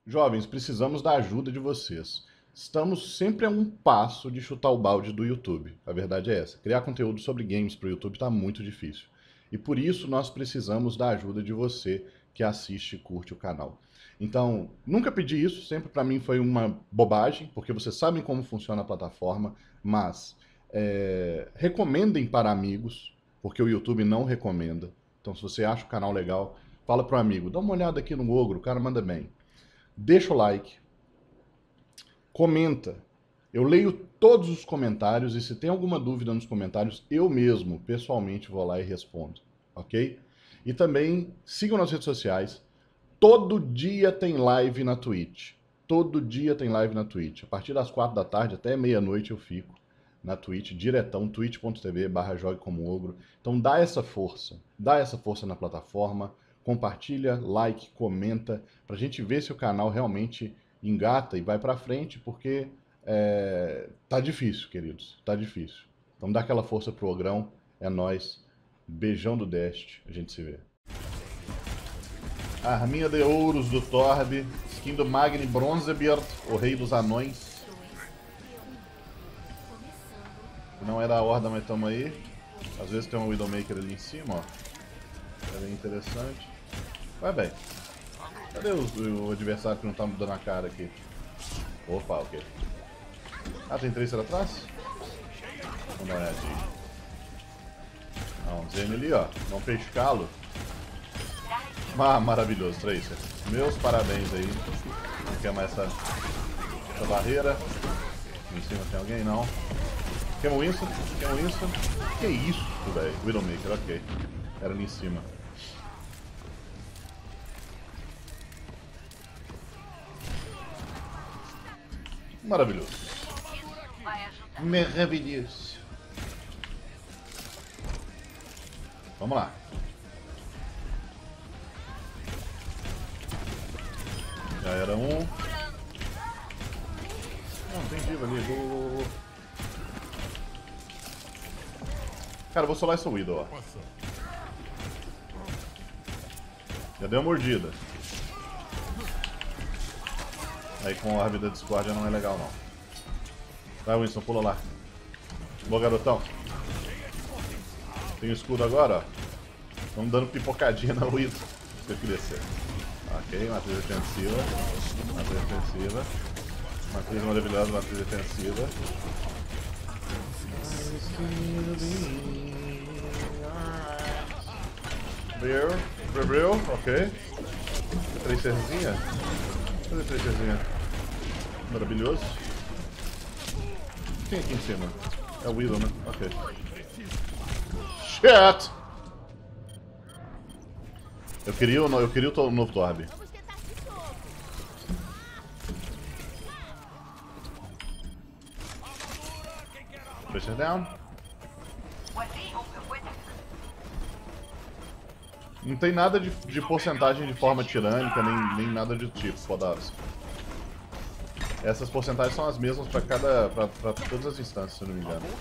Jovens, precisamos da ajuda de vocês. Estamos sempre a um passo de chutar o balde do YouTube. A verdade é essa. Criar conteúdo sobre games para o YouTube está muito difícil. E por isso nós precisamos da ajuda de você que assiste e curte o canal. Então, nunca pedi isso, sempre para mim foi uma bobagem, porque vocês sabem como funciona a plataforma, mas recomendem para amigos, porque o YouTube não recomenda. Então, se você acha o canal legal, fala para o amigo, dá uma olhada aqui no Ogro, o cara manda bem. Deixa o like, comenta. Eu leio todos os comentários e se tem alguma dúvida nos comentários, eu mesmo, pessoalmente, vou lá e respondo, ok? E também sigam nas redes sociais. Todo dia tem live na Twitch. Todo dia tem live na Twitch. A partir das 4 da tarde até meia-noite eu fico na Twitch, diretão, twitch.tv/joguecomoogro. Então dá essa força na plataforma. Compartilha, like, comenta, pra gente ver se o canal realmente engata e vai pra frente, porque tá difícil, queridos, tá difícil. Então dá aquela força pro Ogrão, é nóis. Beijão do Dest, a gente se vê. Arminha de ouros do Torb, skin do Magni Bronzebeard, o rei dos anões. Não é da Horda, mas tamo aí. Às vezes tem um Widowmaker ali em cima, ó. É bem interessante. Vai bem. Cadê o adversário que não tá dando a cara aqui? Opa, ok. Ah, tem Tracer atrás? Vamos dar uma olhadinha. Ah, um Zen ali, ó. Vamos pescá-lo. Ah, maravilhoso, Tracer. Meus parabéns aí. Não quer mais essa barreira. Em cima tem alguém? Não. Quer um Winston? Quer um Winston? Que isso, velho? Widowmaker, ok. Era ali em cima. Maravilhoso. Maravilhoso. Vamos lá. Já era um. Não, tem diva ali. Vou. Cara, eu vou solar essa Widow, ó. Já deu uma mordida. Aí com a vida da discórdia não é legal não. Vai, Winston, pula lá. Boa, garotão. Tem o escudo agora, ó. Estamos dando pipocadinha na Widow. Isso que eu queria ser. Ok, matriz defensiva. Matriz defensiva. Matriz maravilhosa, matriz defensiva. Breu, ok. Tracerzinha. Cadê a Tracerzinha? Maravilhoso. Quem aqui em cima? É o Widow, né? Ok. Shit! Eu queria o novo Torb. Tracer down. Não tem nada de porcentagem de forma tirânica, nem nada de tipo, foda-se. Essas porcentagens são as mesmas pra todas as instâncias, se eu não me engano.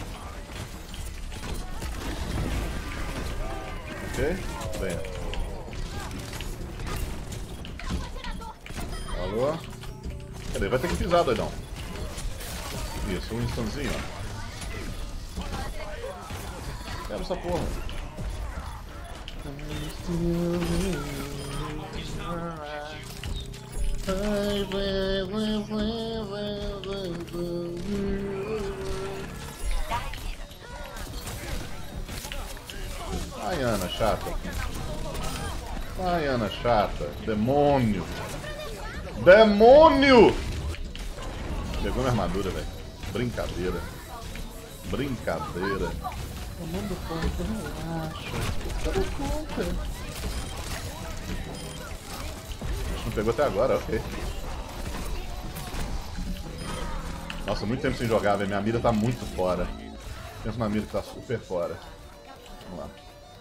Ok? Bem. Alô? Cadê? Vai ter que pisar, doidão. Isso, um instanzinho, ó. Quero essa porra. Ai, Ana chata. Ai, Ana chata. Demônio. Demônio! Pegou minha armadura, velho. Brincadeira. Brincadeira. Tomando conta, relaxa. Cadê conta? Não pegou até agora, ok. Nossa, muito tempo sem jogar, velho. Minha mira tá muito fora. Pensa na mira que tá super fora. Vamos lá.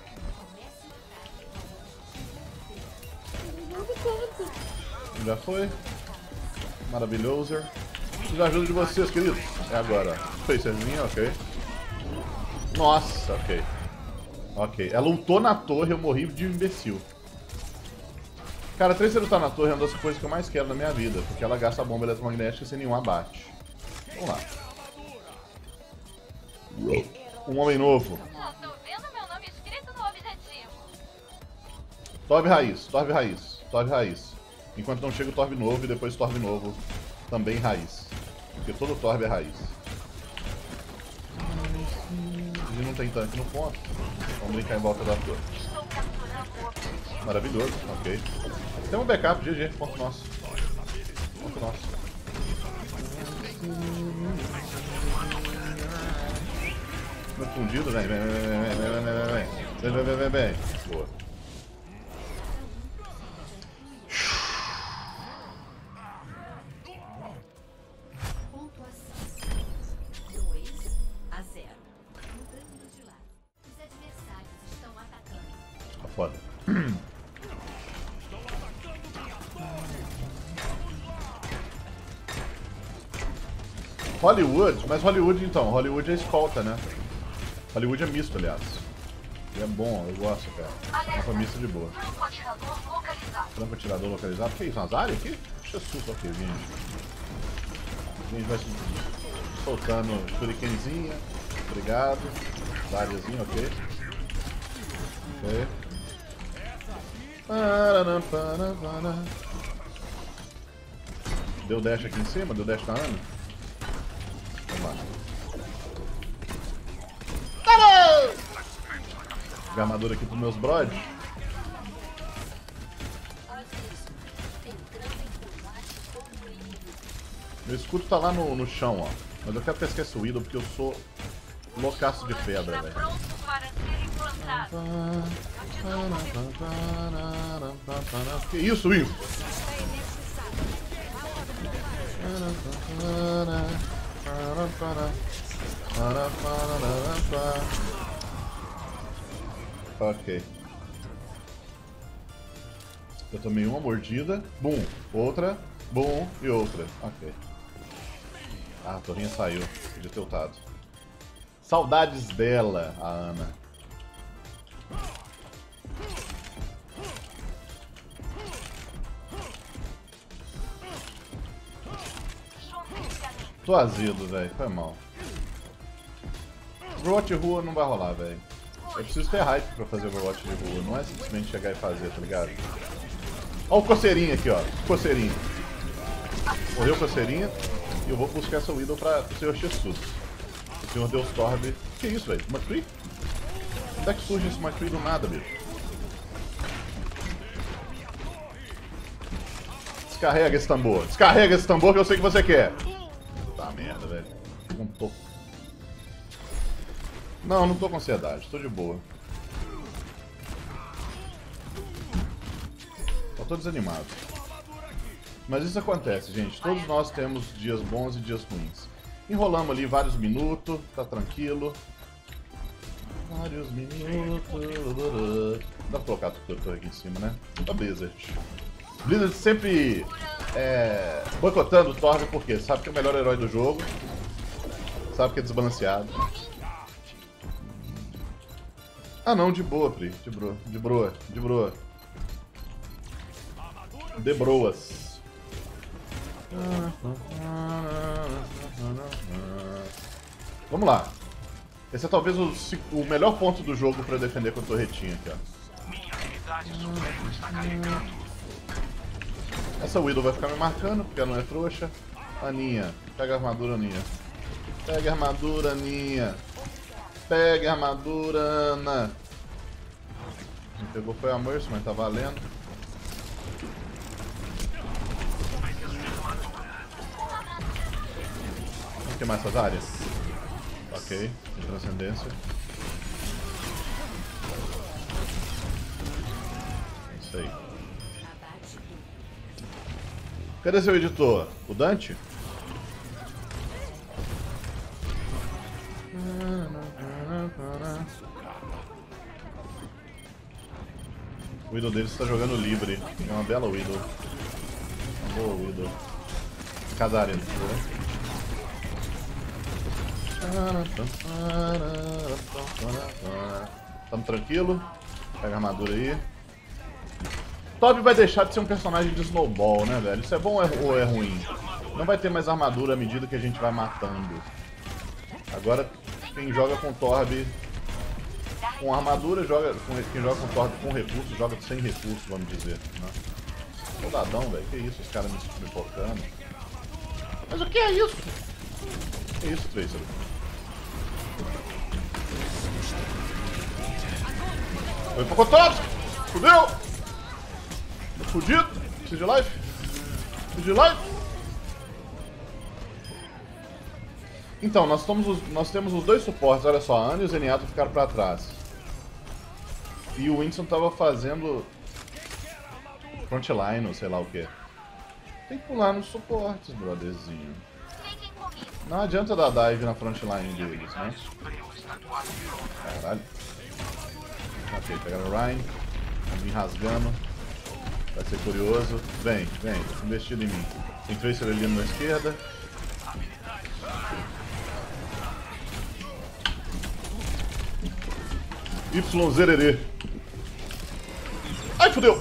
Já foi. Maravilhoso. Preciso da ajuda de vocês, queridos. É agora. Tracerzinha, ok. Nossa, ok. Ok. Ela ultou na torre, eu morri de imbecil. Cara, a Tracer lutar na torre é uma das coisas que eu mais quero na minha vida, porque ela gasta a bomba eletromagnética sem nenhum abate. Vamos lá. Um homem novo. Torve raiz, torve raiz, torve raiz. Enquanto não chega o torve novo e depois torve novo também raiz. Porque todo torve é raiz. E não tem tanque no ponto. Vamos brincar em volta da torre. Maravilhoso, ok. Tem um backup, GG, ponto nosso. Ponto nosso. Meu fundido, vem. Boa. Foda. Hollywood? Mas Hollywood então, Hollywood é escolta, né? Hollywood é misto, aliás. E é bom, eu gosto, cara. Trampa misto de boa. Trampa atirador localizado. Que isso, umas áreas aqui? Jesus, ok, gente. A gente vai soltando shurikenzinha. Obrigado. Áreazinha, ok. Ok. Deu dash aqui em cima? Deu dash na Ana? Vamos lá. Jogar armadura aqui pros meus brods. Meu escudo tá lá no chão, ó. Mas eu quero pescar esse Widow porque eu sou loucaço de pedra, velho. Que isso, Will? Ok. Eu tomei uma mordida, bum, outra, bum e outra. Ok. Ah, a torrinha saiu. Podia ter ultado. Saudades dela, a Ana. Tô azedo, velho. Foi mal. Overwatch de rua não vai rolar, velho. Eu preciso ter hype pra fazer Overwatch de rua. Não é simplesmente chegar e fazer, tá ligado? Ó o coceirinho aqui, ó. Coceirinho. Morreu o coceirinho. E eu vou buscar essa Widow pra o Senhor Jesus. O Senhor Deus Torbe. Que isso, velho? McCree? Onde é que surge esse McCree do nada, bicho? Descarrega esse tambor. Descarrega esse tambor que eu sei que você quer. Tá merda, velho. Não tô. Não, não tô com ansiedade. Tô de boa. Só tô desanimado. Mas isso acontece, gente. Todos nós temos dias bons e dias ruins. Enrolamos ali vários minutos, tá tranquilo. Vários minutos. Dá pra colocar a torre aqui em cima, né? Da Blizzard. Blizzard sempre boicotando o Torve porque sabe que é o melhor herói do jogo. Sabe que é desbalanceado. Ah não, de boa, Pri. De broa. De broa. De broa. De broas. Vamos lá. Esse é talvez o melhor ponto do jogo pra defender com a torretinha aqui, ó. Minha habilidade superior está carregando. Essa Widow vai ficar me marcando porque ela não é trouxa. Aninha, pega a armadura, Aninha. Pega a armadura, Aninha. Pega a armadura, Ana. Quem pegou foi a Mercy, mas tá valendo. Vamos queimar essas áreas? Ok, de transcendência. É isso aí. Cadê seu editor? O Dante? O Widow dele está jogando livre. É uma bela Widow. Uma boa Widow. Casaria, né? Tamo tranquilo. Pega a armadura aí. Toby vai deixar de ser um personagem de Snowball, né, velho? Isso é bom ou é ruim? Não vai ter mais armadura à medida que a gente vai matando. Agora, quem joga com Torb com armadura, quem joga com Torb com recursos, joga sem recursos, vamos dizer. Né? Soldadão, velho. Que isso, os caras me focando. Mas o que é isso? Que isso, Tracer? Oi, Pocotops! Fudeu! Fudido! Preciso de life! Preciso de life! Então, nós temos os dois suportes, olha só, a Ana e o Zenyatta ficaram pra trás. E o Winston tava fazendo frontline, ou sei lá o que. Tem que pular nos suportes, brotherzinho. Não adianta dar dive na frontline deles, né? Caralho. Ok, pegaram o Ryan. Vamos vir rasgando. Vai ser curioso. Vem, investido em mim. Tem Tracer ali na esquerda. YZRD. Ai, fodeu!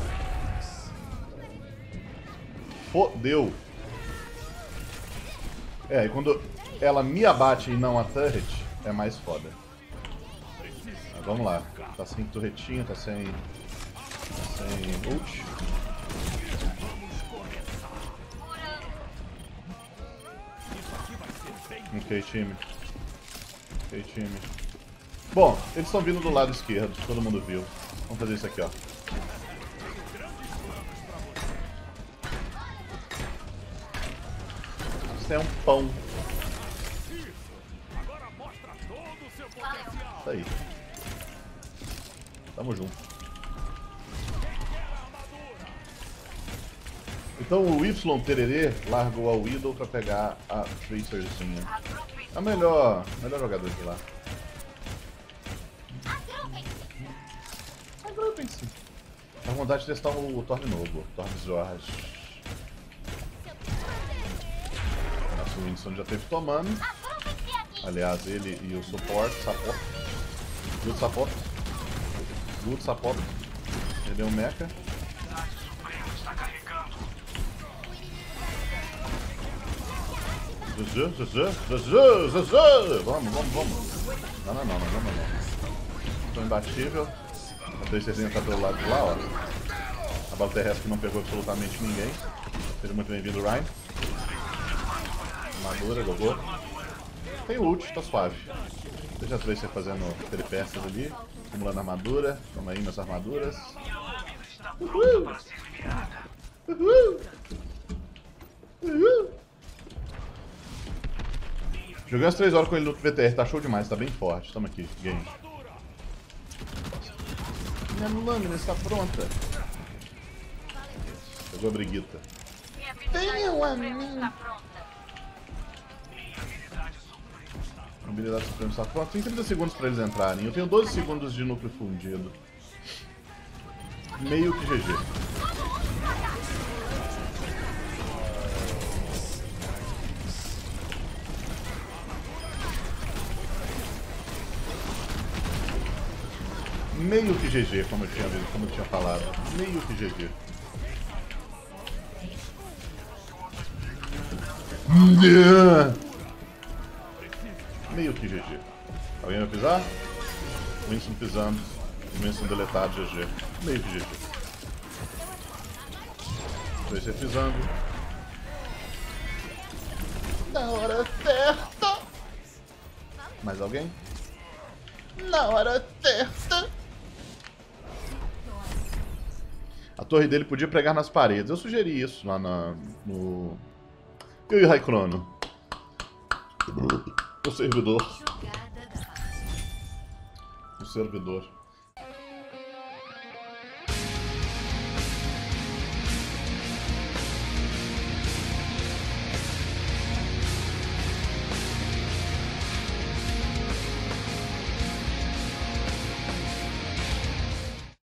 Fodeu! É, e quando ela me abate e não a turret, é mais foda. Mas vamos lá. Tá sem turretinha, tá sem ult. Ok, time. Ok, time. Bom, eles estão vindo do lado esquerdo, todo mundo viu. Vamos fazer isso aqui, ó. Isso é um pão. Isso aí. Tamo junto. Então o Y-Tererê largou a Widow pra pegar a Tracerzinha. É o melhor jogador de lá. Agrupem-se. Dá vontade de testar o Torb novo, Torb Jorge. Nossa, o Winston já teve tomando. Aliás, ele e o suporte. Good support. Perdeu o mecha. GG. Vamos. Não. Tô imbatível. A Tracerzinha tá pelo lado de lá, ó. A bala terrestre que não pegou absolutamente ninguém. Seja muito bem-vindo, Ryan. Armadura, gogô. Tem ult, tá suave. Deixa a Tracer fazendo peripécias ali. Acumulando armadura. Toma aí minhas armaduras. Uhul! Joguei umas 3 horas com ele no VTR, tá show demais, tá bem forte. Toma aqui, game. Minha lâmina está pronta. Pegou a briguita. Venham a mim. A habilidade suprema está pronta. Tem 30 segundos pra eles entrarem. Eu tenho 12 segundos de núcleo fundido. Meio que GG. Meio que GG, como eu tinha falado. Meio que GG. Meio que GG. Alguém vai pisar? Winston pisando. Winston deletado, GG. Meio que GG. Tracer pisando. Na hora certa. Mais alguém? Na hora certa. A torre dele podia pregar nas paredes. Eu sugeri isso lá no... Eu e Raikrono. O servidor. O servidor.